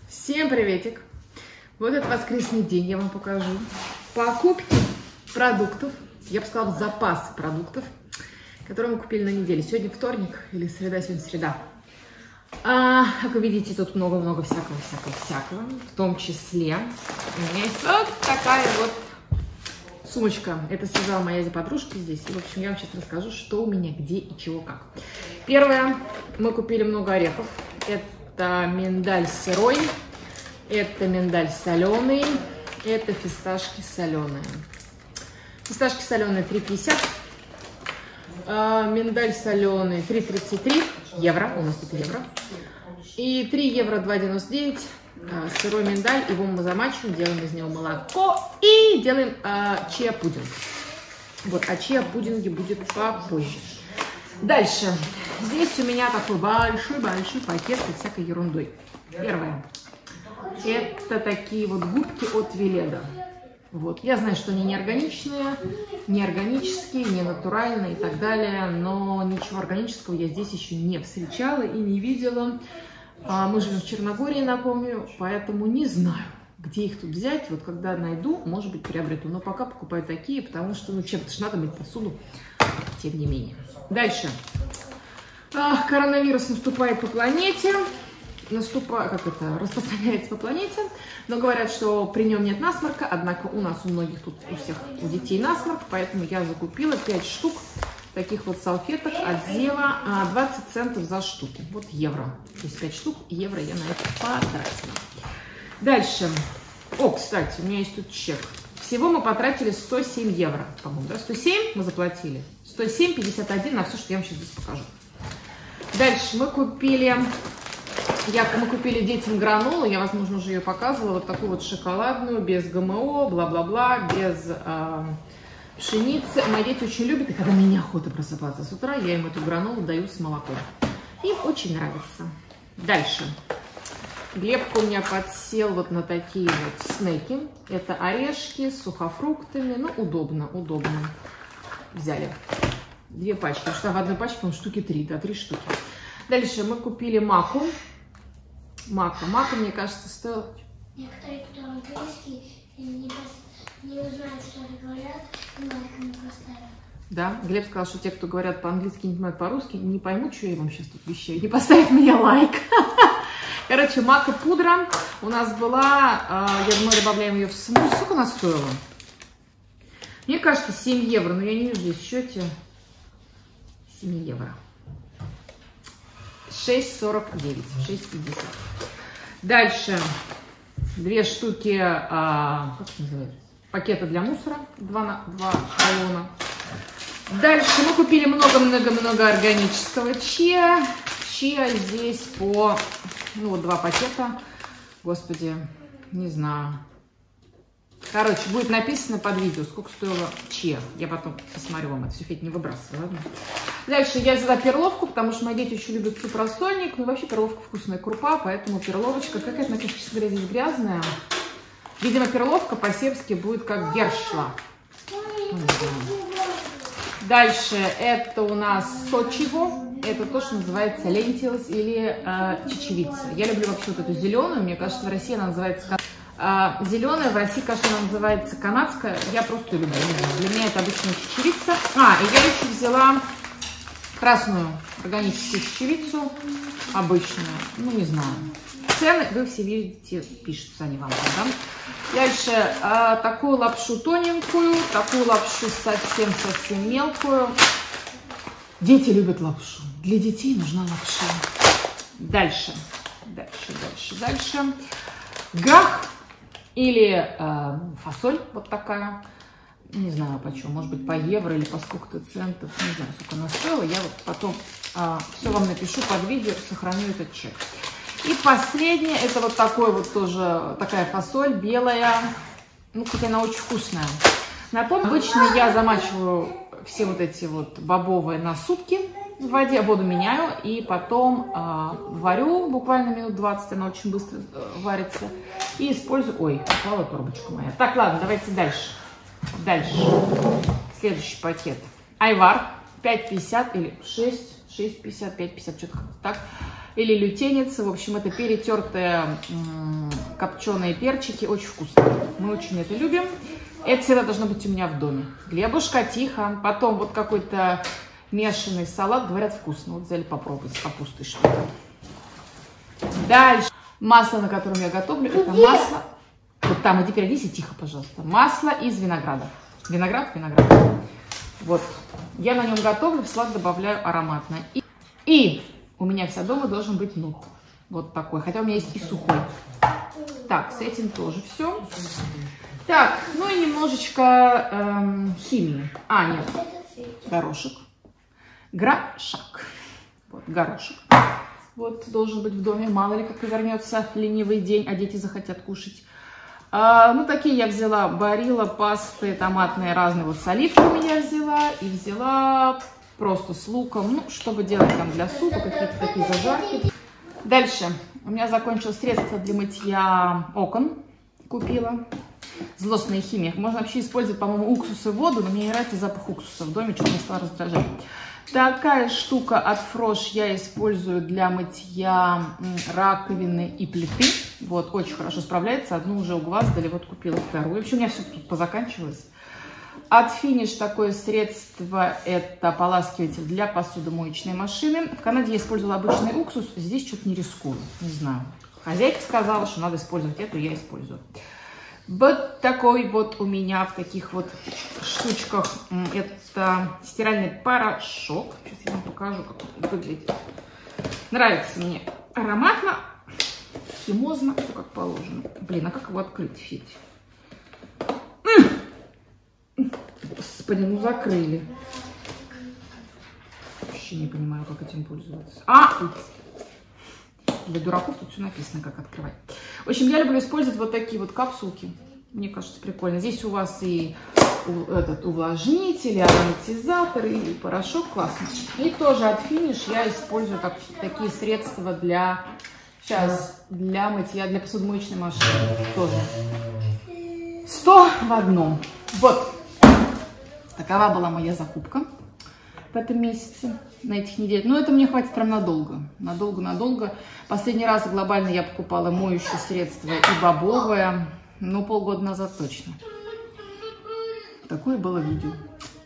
Всем приветик! Вот этот воскресный день я вам покажу. Покупки продуктов, я бы сказала, запасы продуктов, которые мы купили на неделе. Сегодня вторник или среда, сегодня среда. Как вы видите, тут много-много всякого. В том числе у меня есть вот такая вот сумочка. Это связала моя подружка здесь. И, в общем, я вам сейчас расскажу, что у меня, где и чего как. Первое, мы купили много орехов. Это миндаль сырой, это миндаль соленый, это фисташки соленые. Фисташки соленые 3,50, миндаль соленый 3,33 евро, у нас тут евро. И 3 евро 2,99 сырой миндаль, его мы замачиваем, делаем из него молоко и делаем чиа-пудинг. Вот, о чиа-пудинге будет попозже. Дальше. Здесь у меня такой большой пакет со всякой ерундой. Первое. Это такие вот губки от Веледа. Вот. Я знаю, что они неорганичные, неорганические, не натуральные и так далее, но ничего органического я здесь еще не встречала и не видела. Мы живем в Черногории, напомню, поэтому не знаю, где их тут взять. Вот когда найду, может быть, приобрету. Но пока покупаю такие, потому что, ну, чем-то же надо мыть посуду, тем не менее. Дальше. Коронавирус наступает по планете. Распространяется по планете. Но говорят, что при нем нет насморка. Однако у нас, у многих тут, у всех, у детей насморк. Поэтому я закупила 5 штук таких вот салфеток от Зева. 20 центов за штуки. Вот евро. То есть 5 штук, евро я на это потратила. Дальше. Кстати, у меня есть тут чек. Всего мы потратили 107 евро, по-моему, да? 107 мы заплатили. 107,51 на все, что я вам сейчас здесь покажу. Дальше мы купили детям гранолу, я, возможно, уже ее показывала, вот такую вот шоколадную, без ГМО, бла-бла-бла, без пшеницы. Мои дети очень любят, и когда мне неохота просыпаться с утра, я им эту гранолу даю с молоком. Им очень нравится. Дальше. Глебка у меня подсел вот на такие вот снеки. Это орешки с сухофруктами. Ну, удобно. Взяли 2 пачки. Потому что в одной пачке, по-моему, штуки 3, да, 3 штуки. Дальше мы купили маку. Мака, мне кажется, стоила... Некоторые, кто английский, не узнают, что они говорят, и лайк не поставят. Да, Глеб сказал, что те, кто говорят по-английски, не понимают по-русски, не поймут, что я вам сейчас тут вещаю, не поставят мне лайк. Короче, мака пудра у нас была, мы добавляем ее в смузи. Сколько она стоила? Мне кажется, 7 евро, но я не вижу здесь в счете. 7 евро. 6,49, 6,50. Дальше 2 штуки, как это называется? Пакета для мусора, 2 рулона. Дальше мы купили много органического чиа. Чиа здесь по, ну, вот 2 пакета. Господи, не знаю. Короче, будет написано под видео, сколько стоило чиа. Я потом посмотрю вам это все, Федь, не выбрасывай, ладно? Дальше я взяла перловку, потому что мои дети очень любят суп-рассольник. Ну, вообще перловка вкусная крупа, поэтому перловочка, какая-то, честно говоря, здесь грязная. Видимо, перловка по-сербски будет как гершла. Дальше это у нас сочиво. Это то, что называется лентилс или чечевица. Я люблю вообще вот эту зеленую. Мне кажется, в России она называется... Зеленая, в России, кажется, она называется канадская. Я просто люблю. Для меня это обычная чечевица. И я еще взяла красную органическую чечевицу. Обычную. Ну, не знаю. Цены, вы все видите, пишутся они вам. Да? Дальше такую лапшу тоненькую, такую лапшу совсем мелкую. Дети любят лапшу. Для детей нужна лапша. Дальше. Гах или фасоль вот такая. Не знаю почем, может быть по евро или по сколько-то центов. Не знаю, сколько она стоила. Я вот потом все вам напишу под видео, сохраню этот чек. И последнее, это вот такой вот тоже, такая фасоль белая. Ну, хотя она очень вкусная. Напомню, обычно я замачиваю все вот эти вот бобовые на сутки в воде, воду меняю и потом варю буквально минут 20, она очень быстро варится. И использую... Ой, упала коробочка моя. Так, ладно, давайте дальше. Следующий пакет. Айвар 5,50 или 6,50, 5,50, что-то так. или лютенец. В общем, это перетертые копченые перчики. Очень вкусно. Мы очень это любим. Это всегда должно быть у меня в доме. Глебушка, тихо. Потом вот какой-то мешанный салат. Говорят, вкусно. Вот взяли попробовать с капустой что-то. Дальше. Масло, на котором я готовлю, это масло. Вот там, иди перейдись и тихо, пожалуйста. Масло из винограда. Виноград. Вот. Я на нем готовлю, в салат добавляю ароматное. И у меня вся дома должен быть нут. Вот такой. Хотя у меня есть и сухой. Так, с этим тоже все. Так, ну и немножечко химии. А, нет. Горошек. Грошак. Вот, горошек. Вот, должен быть в доме. Мало ли, как повернется ленивый день, а дети захотят кушать. Ну, такие я взяла барилла, пасты томатные разные. Вот с оливками я взяла. И взяла просто с луком. Ну, чтобы делать там для супа, какие-то такие зажарки. Дальше. У меня закончилось средство для мытья окон. Купила. Злостная химия. Можно вообще использовать, по-моему, уксус и воду, но мне не нравится запах уксуса в доме, что-то мне стало раздражать. Такая штука от Фрош я использую для мытья раковины и плиты. Вот, очень хорошо справляется. Одну уже угваздали, вот купила вторую. Вообще у меня все тут позаканчивалось. От Финиш такое средство, это ополаскиватель для посудомоечной машины. В Канаде я использовала обычный уксус, здесь что-то не рискую, не знаю. Хозяйка сказала, что надо использовать эту, я использую. Вот такой вот у меня в таких вот штучках. Это стиральный порошок. Сейчас я вам покажу, как он выглядит. Нравится мне ароматно, химозно, все как положено. Блин, а как его открыть, Федь? Господи, ну закрыли. Вообще не понимаю, как этим пользоваться. Для дураков тут все написано, как открывать. В общем, я люблю использовать вот такие вот капсулки. Мне кажется, прикольно. Здесь у вас и этот увлажнитель, и ароматизатор, и порошок классный. И тоже от Финиш я использую такие средства для мытья, для посудомоечной машины. Тоже 100 в одном. Вот. Такова была моя закупка в этом месяце, на этих неделях. Но это мне хватит прям надолго. Надолго. Последний раз глобально я покупала моющее средство и бобовое. Ну, полгода назад точно. Такое было видео.